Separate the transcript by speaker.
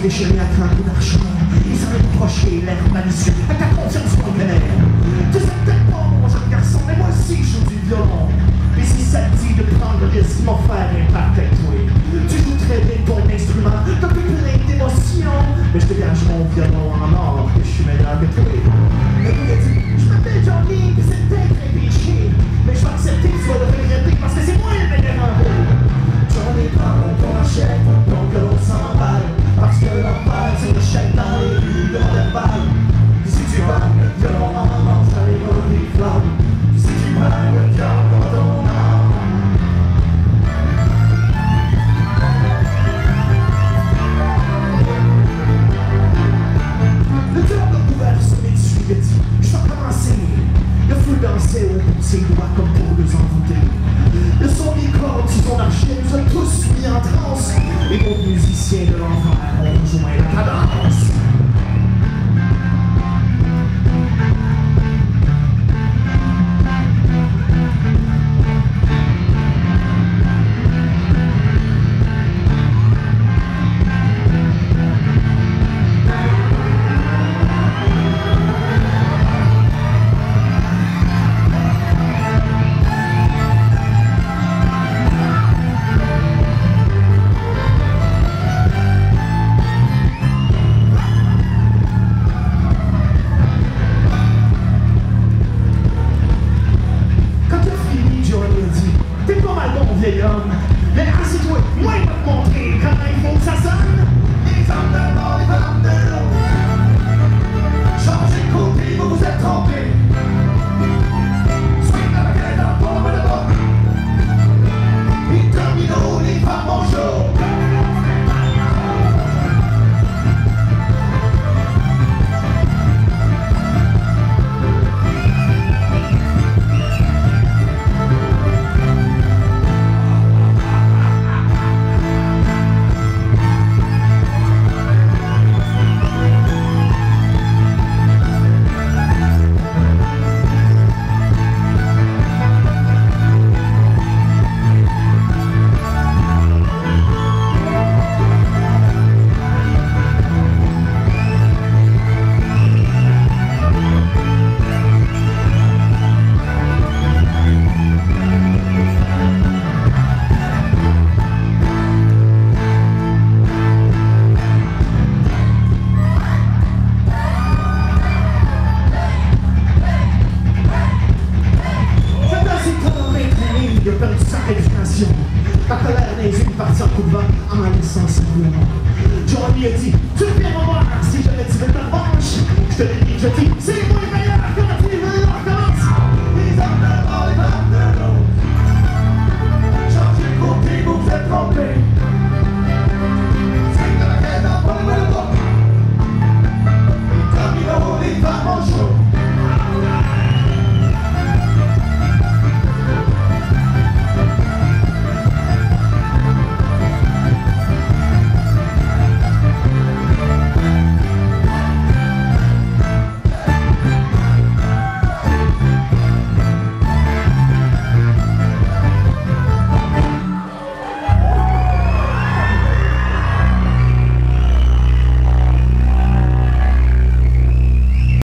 Speaker 1: déchiré à un coup d'argent. Ils savent reprocher l'air malicieux à ta conscience populaire. Tu sais peut-être pas mon jeune garçon, mais moi aussi je joue du violon. Et si ça te dit de prendre le risque, m'en faire un impact avec toi. Tu joues très bien ton instrument, t'as plus plein d'émotions. Mais je te gage mon violon en or, que je suis meilleur que toi. Et il a dit, je m'appelle Johnny, pis c'est peut-être un péché. Mais je vais accepter que tu vas le regretter parce que c'est moi le meilleur en haut. Johnny, prends ton achète, ton violon s'emballe. Parce que l'enfer, c'est le chèque dans les rues de Laval. Si tu bangs le violon en manche, dans les roues des flammes. Si tu bangs le cœur dans ton âme. Le cœur de couvert se met dessus, il a dit, je vais commencer. Le feu dansait au bout de ses doigts comme pour les envoûter. Le son des cordes sur son archet nous a tous mis en transe. Et nos musiciens de l'enfer ont rejoint la cadence. Mais assieds-toi, moi je vais te montrer comment il faut que ça sonne. Les femmes de mort, les femmes de l'eau. Changez de côté, vous vous êtes trompés. Swing la baguette dans le pompe de bas. Et domino, les femmes en jour. Il a perdu sa réputation. La colère des yeux est partie en coup de vent en laissant ses mouvements. Johnny a dit, tu le fais voir si jamais tu veux ta revanche. Je te l'ai dit, je dis,